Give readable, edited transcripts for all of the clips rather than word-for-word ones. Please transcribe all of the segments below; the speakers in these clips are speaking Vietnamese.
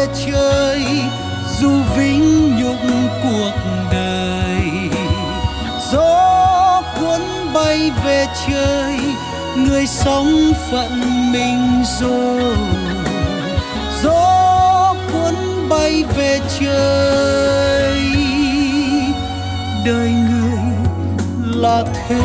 trời, dù vinh nhục cuộc đời. Gió cuốn bay về trời, người sống phận mình rồi. Gió cuốn bay về trời, đời người là thế.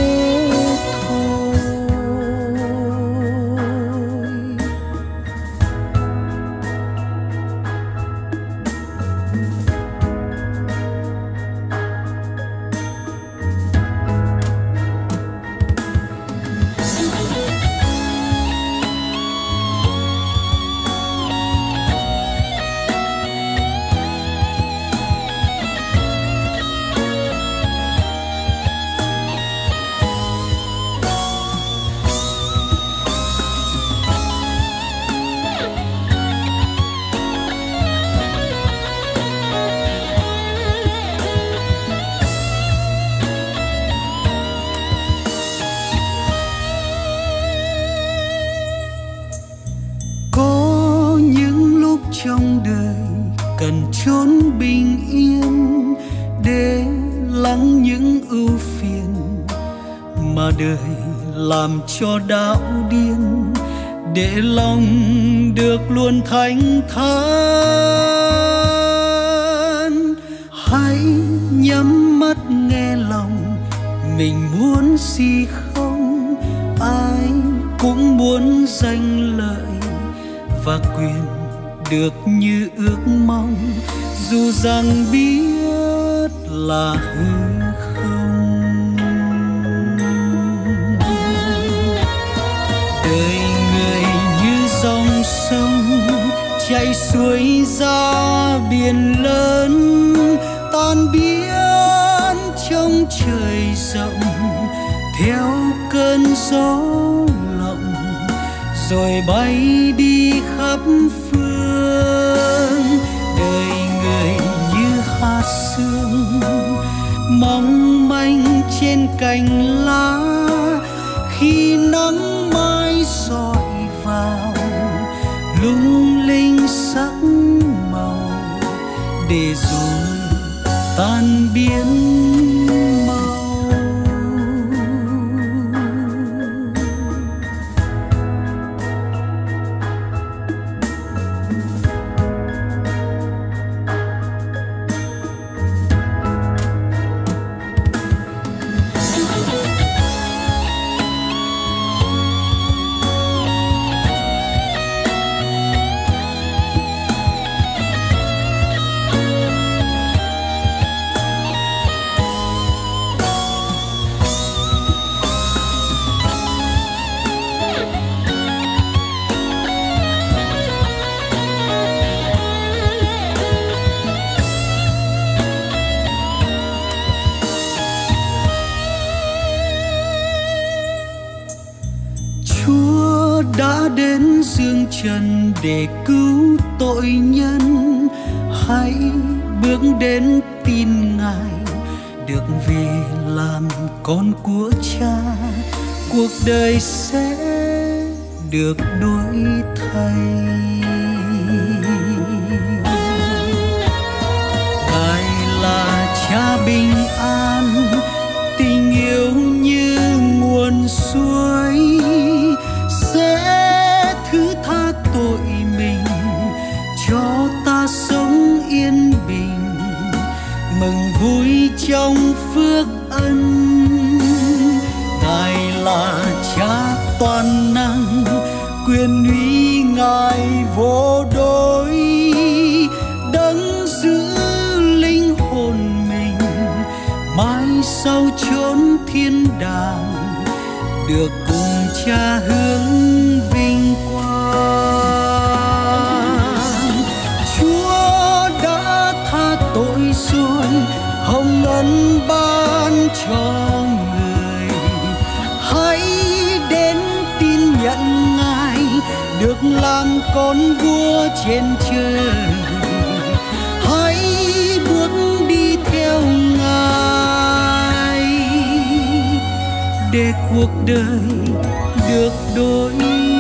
Trong đời cần chốn bình yên để lắng những ưu phiền mà đời làm cho đạo điên, để lòng được luôn thanh thản. Hãy nhắm mắt nghe lòng mình muốn gì không, ai cũng muốn danh lợi và quyền được như ước mong, dù rằng biết là hư không. Đời người như dòng sông chảy xuôi ra biển lớn, tan biến trong trời rộng theo cơn gió lộng, rồi bay đi khắp phương. Đời người như hạt sương mong manh trên cành lá, khi nắng mai rọi vào lung linh sắc màu, để rồi tan biến. Đã đến dương trần để cứu tội nhân, hãy bước đến tin Ngài được về làm con của Cha, cuộc đời sẽ được đổi thay. Ngài là Cha bình an, tình yêu như nguồn suối, sẽ thứ tha tội mình cho ta sống yên bình, mừng vui trong phước ân. Ngài là Cha toàn năng, quyền uy Ngài vô đối, đấng giữ linh hồn mình mãi sau chốn thiên đàng, được cùng Cha hướng vinh quang. Chúa đã tha tội rồi, hồng ân ban cho người. Hãy đến tin nhận Ngài, được làm con vua trên trời. Hãy bước đi theo Ngài, để cuộc đời được đổi